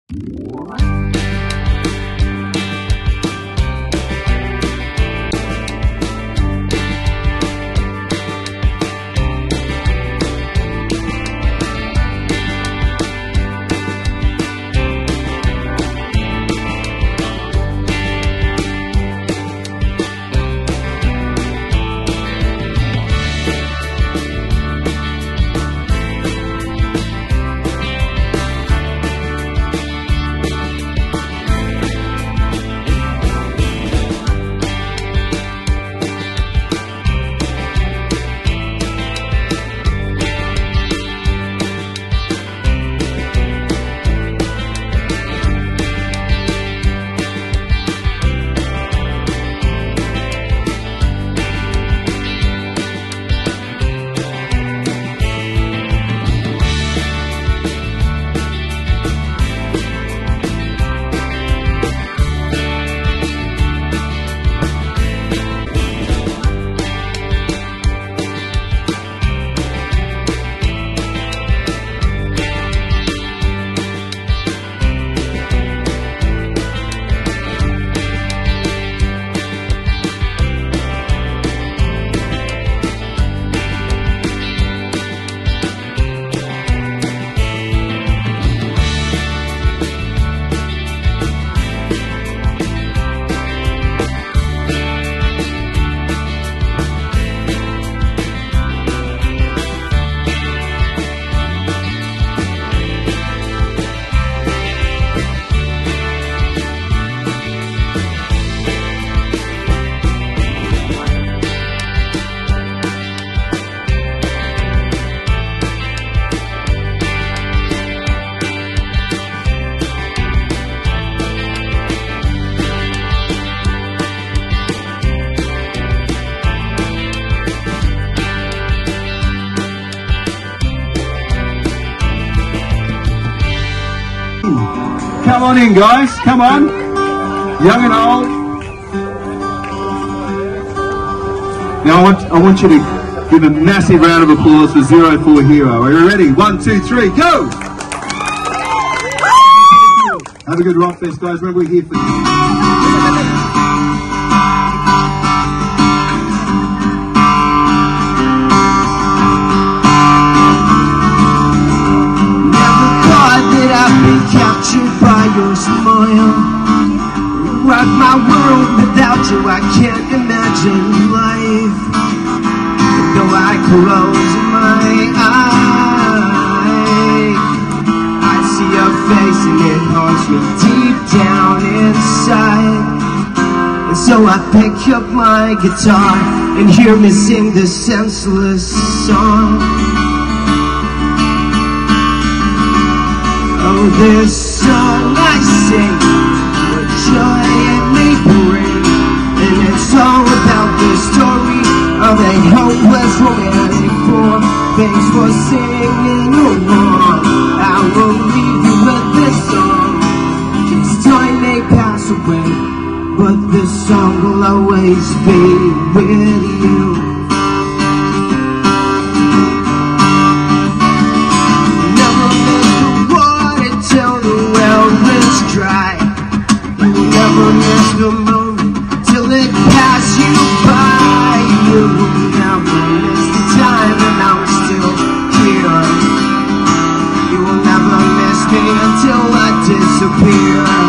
Come on in, guys, come on, young and old. Now I want you to give a massive round of applause for 04 Hero. Are you ready? 1, 2, 3, go! Have a good rock fest, guys. Remember, we're here for you. Captured by your smile, rock my world. Without you I can't imagine life. Though I close my eyes, I see your face and it haunts me deep down inside. And so I pick up my guitar and hear me sing this senseless song. Oh, this song I sing, what joy it may bring. And it's all about the story of a hopeless romantic form. Thanks for singing along. I will leave you with this song. This time may pass away, but this song will always be with you. Dry. You will never miss the moment till it passes you by. You will never miss the time when I'm still here. You will never miss me until I disappear.